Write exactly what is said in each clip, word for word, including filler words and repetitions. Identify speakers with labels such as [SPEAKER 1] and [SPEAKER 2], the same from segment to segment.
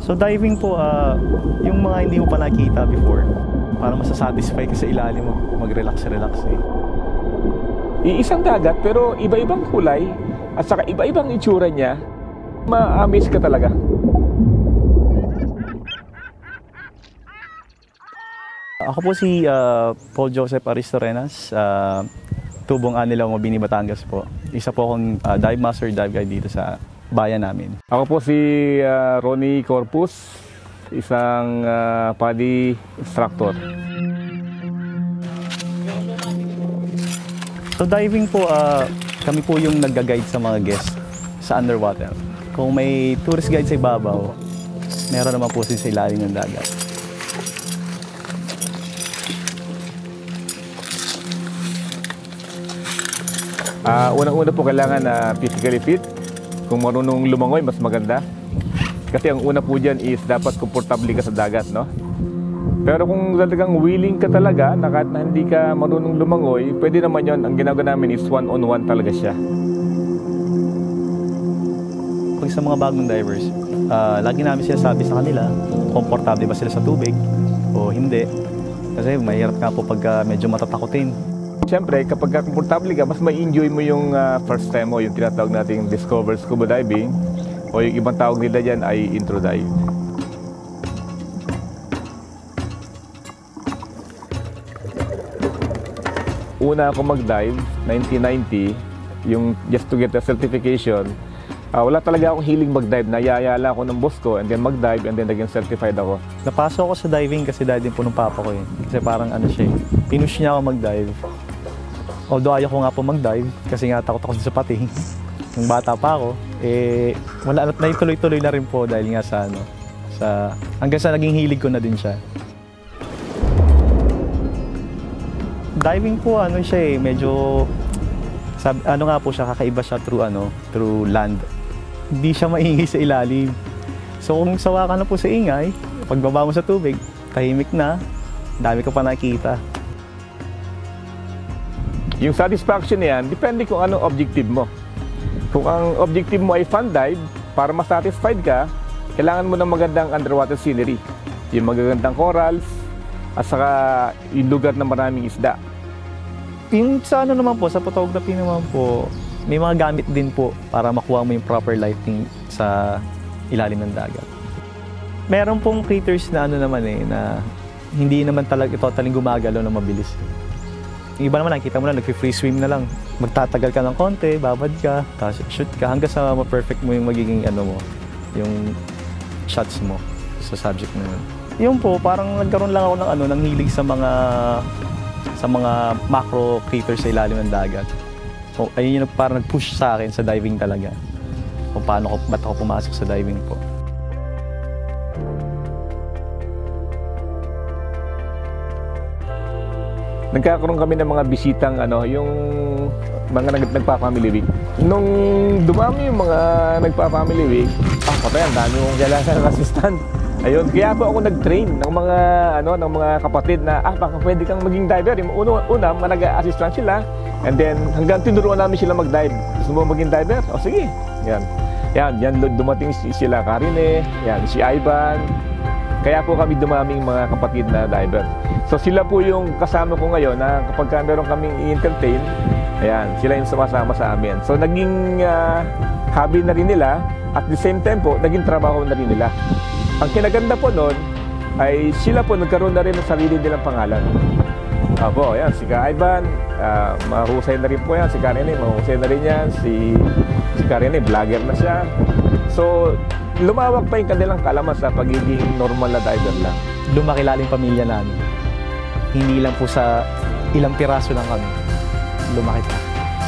[SPEAKER 1] So diving po, uh, yung mga hindi mo pa nakita before, para masasatisfy ka sa ilalim, mag-relax-relax eh.
[SPEAKER 2] Iisang dagat pero iba-ibang kulay at saka iba-ibang itsura niya, ma-amaze ka talaga.
[SPEAKER 1] Ako po si uh, Paul Joseph Aristorenas, uh, tubong Anilaw, Mabini, Batangas po. Isa po akong uh, dive master, dive guide dito sa bayan namin.
[SPEAKER 2] Ako po si uh, Ronnie Corpus, isang uh, PADI instructor.
[SPEAKER 1] So diving po, uh, kami po yung nag-guide sa mga guests sa underwater. Kung may tourist guide sa ibabaw, meron naman po sila sa ilalim ng dagat.
[SPEAKER 2] Uh, Unang-una po kailangan na uh, physically fit. Kung marunong lumangoy, mas maganda. Kasi ang una po dyan is dapat komportable ka sa dagat, no? Pero kung talagang willing ka talaga, na kahit na hindi ka marunong lumangoy, pwede naman yun. Ang ginagawa namin is one-on-one talaga siya.
[SPEAKER 1] Pag sa mga bagong divers, uh, lagi namin sinasabi sa kanila, komportable ba sila sa tubig o hindi. Kasi mahirap nga po pag medyo matatakotin.
[SPEAKER 2] Siyempre, kapag komportable ka, mas ma-enjoy mo yung uh, first time mo, yung tinatawag nating discover scuba diving, o yung ibang tawag nila dyan ay intro dive. Una ako mag-dive, nineteen ninety, yung just to get the certification. Uh, wala talaga akong hiling mag-dive. Nayayala ako ng boss ko and then mag-dive and then naging certified ako.
[SPEAKER 1] Napasok ako sa diving kasi dahil din po ng papa ko eh. Kasi parang ano siya eh, pinush niya ako mag-dive. Although ayaw ko nga po mag-dive kasi nga takot ako sa pating. Nung bata pa ako, eh wala na tuloy-tuloy na rin po dahil nga sa ano, sa hanggang sa naging hilig ko na din siya. Diving po ano siya eh, medyo sab, ano nga po siya, kakaiba siya through ano, through land. Hindi siya maingay sa ilalim. So kung sawa ka na po sa ingay, pagbaba mo sa tubig, tahimik na, dami ka pa nakikita.
[SPEAKER 2] Yung satisfaction niyan, depende kung anong objective mo. Kung ang objective mo ay fun dive, para ma-satisfied ka, kailangan mo ng magandang underwater scenery. Yung magagandang corals, at saka yung lugar na maraming isda.
[SPEAKER 1] Yung sa ano naman po, sa photography naman po, may mga gamit din po para makuha mo yung proper lighting sa ilalim ng dagat. Meron pong critters na ano naman eh, na hindi naman talaga totally gumagalaw na mabilis. Yung iba naman, nakikita mo na, nag-free swim na lang. Magtatagal ka ng konti, babad ka, tapos shoot ka, hanggang sa ma-perfect mo yung magiging ano mo, yung shots mo sa subject mo yun. Yun po, parang nagkaroon lang ako ng ano, ng hilig sa mga sa mga macro critters sa ilalim ng dagat. So, ayun yung parang nag-push sa akin sa diving talaga. Kung paano ko, ba't ako pumasok sa diving po.
[SPEAKER 2] Nagkakaroon kami ng mga bisitang ano, yung mga nag nagpa-family week. Nung dumami yung mga nagpa-family week, ah, patay, ang dami kong kailangan ng assistant. Ayun, kaya po ako nag-train ng mga ano, ng mga kapatid na ah, baka pwede kang maging diver. Una, una nag-assistant sila, and then hanggang tinuruan namin sila mag-dive. Gusto mo maging diver? O sige. Yan. Yan, yan dumating sila Karine, yan si Ivan. Kaya po kami dumaming mga kapatid na diver. So sila po yung kasama ko ngayon na kapag ka meron kaming i-entertain, ayan, sila yung sumasama sa amin. So naging uh, hobby na rin nila, at the same time po, naging trabaho na rin nila. Ang kinaganda po noon ay sila po nagkaroon na rin ng sarili nilang pangalan. Apo, ayan, si Ka Ivan, uh, mahusay na rin po yan. Si Karine, mahusay na rin yan. Si, si Karine, vlogger na siya. So, lumawak pa yung kanilang kalaman sa pagiging normal na diver lang.
[SPEAKER 1] Lumaki laling pamilya namin. Hindi lang po sa ilang piraso lang kami. Lumaki pa.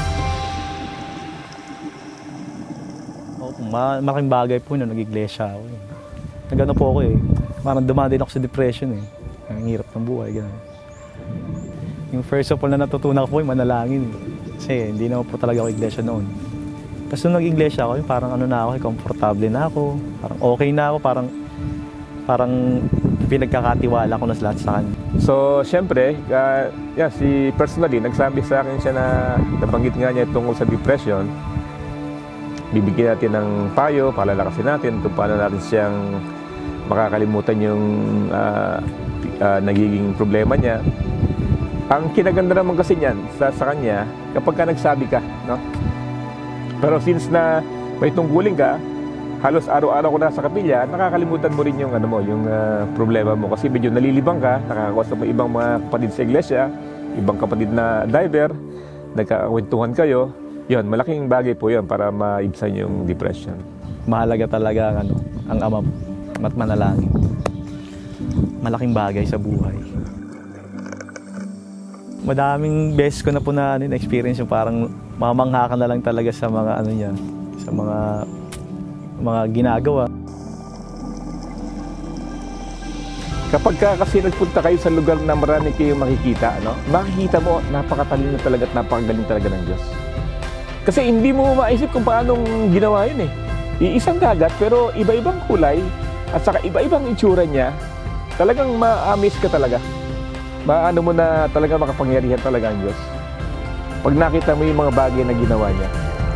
[SPEAKER 1] Oh, ma malaking bagay po nung nag-iglesia ako. Eh. Nagano po ako eh. Parang dumaan din ako sa depression eh. Ang hirap ng buhay, gano'n. Yung first of all na natutunan ko po yung manalangin. Eh. Kasi hindi naman po talaga ako iglesia noon. Tapos nung nag-iglesia ako, parang ano na ako, komportable na ako. Parang okay na ako, parang parang pinagkakatiwala ko na lahat sa kanya.
[SPEAKER 2] So, siyempre, uh, yeah, si personally, nagsabi sa akin siya na nabanggit nga niya tungkol sa depression. Bibigyan natin ng payo, palalakasin natin kung paano natin siyang makakalimutan yung uh, uh, nagiging problema niya. Ang kinaganda naman kasi niyan sa, sa kanya, kapag ka nagsabi ka, no? Pero since na may tungkulin ka, halos araw-araw ko na sa kapilya, nakakalimutan mo rin yung, ano mo, yung uh, problema mo. Kasi medyo nalilibang ka, nakakausap mo ibang mga kapatid sa iglesia, ibang kapatid na diver, nagkakwentuhan kayo. Yun, malaking bagay po yun para maibsan yung depression.
[SPEAKER 1] Mahalaga talaga ang, ano, ang ama at manalangin. Malaking bagay sa buhay. Madaming beses ko na po na ano, experience yung parang mamangha ka na lang talaga sa mga ano niya, sa mga mga ginagawa.
[SPEAKER 2] Kapag ka kasi nagpunta kayo sa lugar na marami kayong makikita, ano, makikita mo napakatalino talaga at napakagaling talaga ng Diyos. Kasi hindi mo maisip kung paanong ginawa yun eh. Iisang dagat pero iba-ibang kulay at saka iba-ibang itsura niya. Talagang ma-amaze ka talaga. Maano mo na talaga makapangyarihan talaga ang Diyos. Pag nakita mo yung mga bagay na ginawa niya.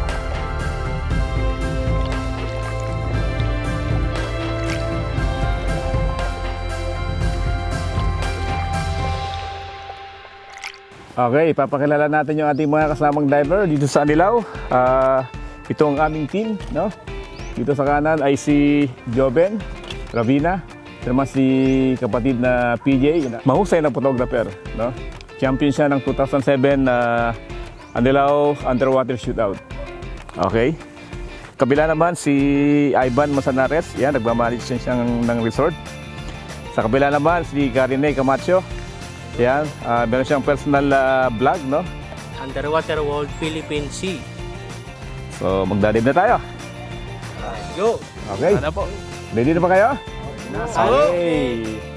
[SPEAKER 2] Okay, papakilala natin yung ating mga kasamang diver dito sa Anilao. Uh, ito ang aming team, no? Dito sa kanan ay si Joben, Ravina, naman si kapatid na P J, mahusay na photographer, no? Champion siya ng two thousand seven na uh, Anilao Underwater Shootout. Okay. Kabila naman si Ivan Masanares, yan, nagmamanage siya ng, ng resort. Sa kabila naman si Karine Camacho. Yan, uh, meron siyang personal uh, vlog, no?
[SPEAKER 3] Underwater World Philippine Sea.
[SPEAKER 2] So, magdadive na tayo.
[SPEAKER 3] Let's go!
[SPEAKER 2] Okay.
[SPEAKER 3] Sana po.
[SPEAKER 2] Ready na ba kayo?
[SPEAKER 3] Nasa.
[SPEAKER 2] Okay.